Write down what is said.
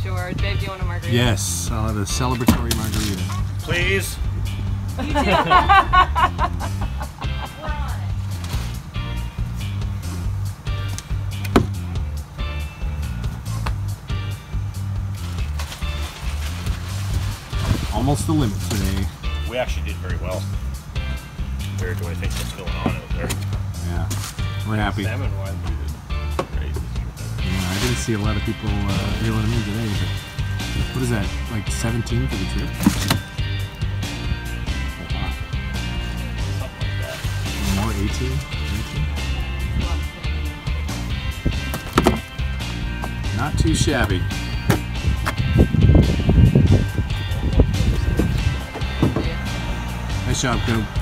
George. Babe, do you want a margarita? Yes, I'll have a celebratory margarita. Please. You do. We're on it. Almost the limit today. We actually did very well compared to what I think what's going on out there. Yeah, we're happy. Salmon wise, we did great. Yeah, I didn't see a lot of people reeling them in today. But what is that, like 17 for the trip? Something like that. More 18? 19? Not too shabby. Nice job, Coop.